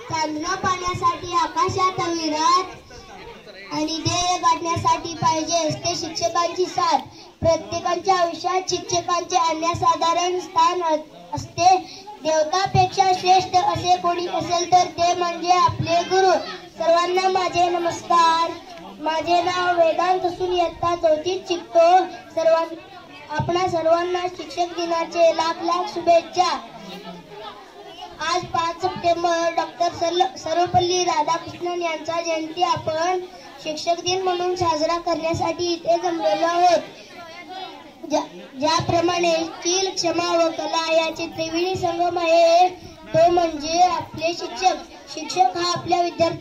चांदणं पाण्यासाठी आकाशात विरात आणि ध्येय गाठण्यासाठी पाहिजे ते शिक्षकांची साथ। प्रत्येकाच्या आयुष्यात शिक्षकांचे अनन्यसाधारण स्थान असते। देवतापेक्षा श्रेष्ठ असे कोणी असेल तर ते म्हणजे आपले गुरु। सर्वांना माझे नमस्कार। माझे नाव वेदांत असून इयत्ता 4थीत शिकतो। आपणा सर्वांना शिक्षक दिनाचे लाख लाख शुभेच्छा। आज 5 सप्टेंबर डॉक्टर सर्वपल्ली राधाकृष्णन यांचा जयंती आपण शिक्षक दिन म्हणून साजरा करण्यासाठी इथे जमलेलो आहोत। ज्याप्रमाणे शील, क्षमा व कला याचे त्रिवेणी संगम आहे तो म्हणजे आपले शिक्षक। शिक्षक हा आपल्या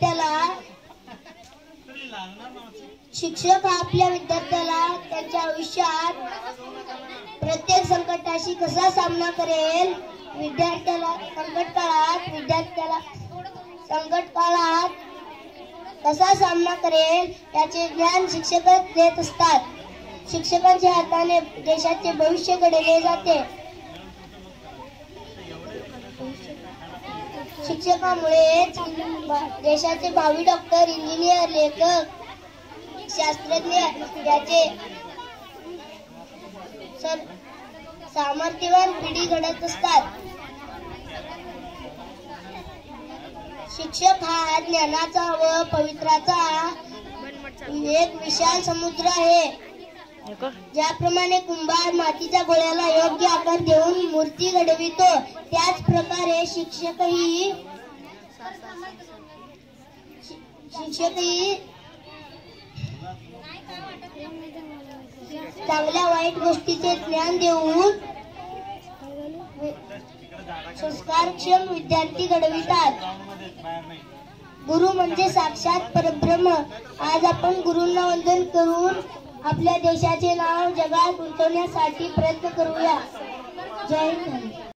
विद्यार्थ्याला त्यांच्या आयुष्यात प्रत्येक संकटाशी कसा सामना करेल, विद्यार्थ्याला संकट काळात कसा सामना करेल याचे ज्ञान शिक्षकच देत असतात। शिक्षकांच्या हाताने देशाचे भविष्य घडवले जाते। शिक्षकामुळेच देशाचे भावी डॉक्टर, इंजिनियर, लेखक, शास्त्रज्ञ याचे सामर्थ्यवान पिढी घडत असतात। शिक्षक हा ज्ञानाचा व पवित्राचा एक विशाल समुद्र आहे। ज्याप्रमाणे कुंभार मातीच्या गोळ्याला योग्य आकार देऊन मूर्ती घडवितो, त्याच प्रकारे शिक्षकही चांगल्या वाईट गोष्टीचे ज्ञान देऊन संस्कारक्षम विद्यार्थी घडवितात। गुरु म्हणजे साक्षात परब्रह्म। आज आपण गुरूंना वंदन करून आपल्या देशाचे नाव जगात उंचावण्यासाठी प्रयत्न करूया। जय हिंद।